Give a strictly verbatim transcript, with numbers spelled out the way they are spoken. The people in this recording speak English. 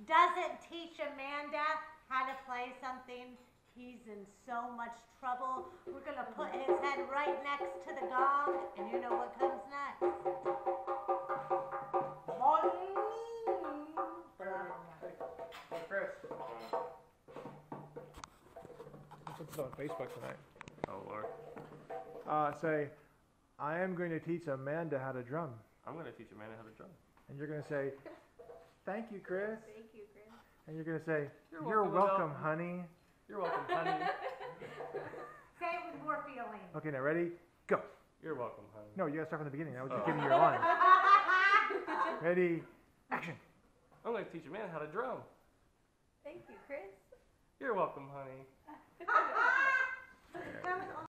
doesn't teach Amanda how to play something, he's in so much trouble. We're gonna put his head right next to the gong, and you know what comes next. Hey, Chris. What's on Facebook tonight? Oh Lord. Uh, say, I am going to teach Amanda how to drum. I'm gonna teach Amanda how to drum. And you're going to say, thank you, Chris. Thank you, Chris. And you're going to say, You're you're welcome, welcome, Adele." honey. You're welcome, honey. Say it with more feeling. Okay, now ready? Go. You're welcome, honey. No, you got to start from the beginning. I was just Oh. giving you your line. Ready? Action. I'm gonna teach Amanda how to drum. Thank you, Chris. You're welcome, honey. That was